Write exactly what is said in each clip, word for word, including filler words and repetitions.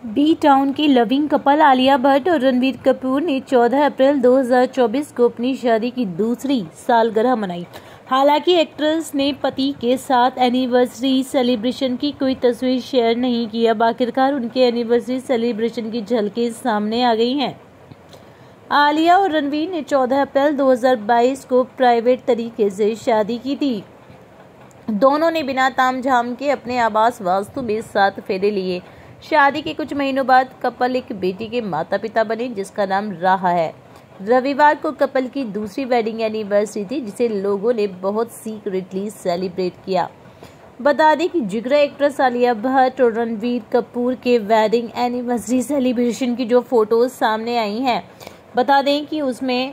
B town के loving couple Alia Bhatt और रणबीर कपूर ने चौदह अप्रैल दो हज़ार चौबीस को अपनी शादी की दूसरी सालगिरह मनाई। हालांकि एक्ट्रेस ने पति के साथ एनिवर्सरी सेलिब्रेशन की कोई तस्वीर शेयर नहीं की। अब आखिरकार उनके एनिवर्सरी सेलिब्रेशन की झलकें सामने आ गई हैं। आलिया और रणबीर ने चौदह अप्रैल दो हज़ार बाईस को प्राइवेट तरीके से शादी की थी। दोनों ने बिना तामझाम के अपने आवास वास्तु में सात फेरे लिए। शादी के कुछ महीनों बाद कपल एक बेटी के माता पिता बने जिसका नाम राहा है। रविवार को कपल की दूसरी वेडिंग एनिवर्सरी थी जिसे लोगों ने बहुत सीक्रेटली सेलिब्रेट किया। बता दें कि जिगरा एक्ट्रेस आलिया भट्ट और रणबीर कपूर के वेडिंग एनिवर्सरी सेलिब्रेशन की जो फोटोज सामने आई हैं, बता दें कि उसमें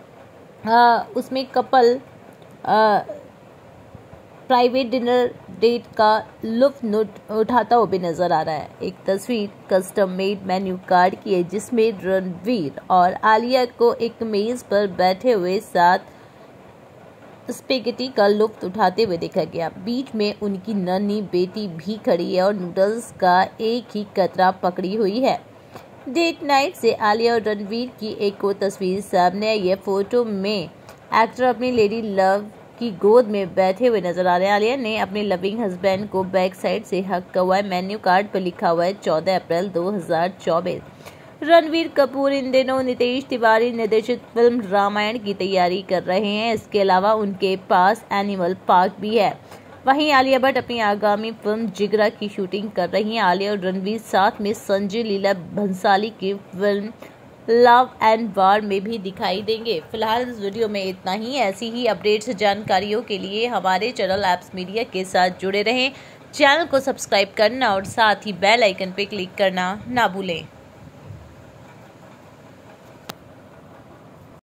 आ, उसमें कपल आ, प्राइवेट डिनर डेट का लुत्फ उठाता हुआ भी नजर आ रहा है। एक तस्वीर कस्टम मेड मेन्यू कार्ड की है जिसमें रणबीर और आलिया को एक मेज पर बैठे हुए साथ स्पेगेटी का लुत्फ उठाते हुए देखा गया। बीच में उनकी नन्ही बेटी भी खड़ी है और नूडल्स का एक ही कतरा पकड़ी हुई है। डेट नाइट से आलिया और रणबीर की एक और तस्वीर सामने आई है। फोटो में एक्टर अपनी लेडी लव की गोद में बैठे हुए नजर आ रहे हैं। आलिया ने अपने लविंग हस्बैंड को बैक साइड से हक किया हुआ है। मेन्यू कार्ड पर लिखा हुआ है चौदह अप्रैल दो हज़ार चौबीस। रणबीर कपूर इन दिनों नितेश तिवारी निर्देशित फिल्म रामायण की तैयारी कर रहे हैं। इसके अलावा उनके पास एनिमल पार्क भी है। वहीं आलिया भट्ट अपनी आगामी फिल्म जिगरा की शूटिंग कर रही हैं। आलिया और रणबीर साथ में संजय लीला भंसाली की फिल्म लव एंड वार में भी दिखाई देंगे। फिलहाल इस वीडियो में इतना ही। ऐसी ही अपडेट्स जानकारियों के लिए हमारे चैनल एप्स मीडिया के साथ जुड़े रहें। चैनल को सब्सक्राइब करना और साथ ही बेल आइकन पर क्लिक करना ना भूलें।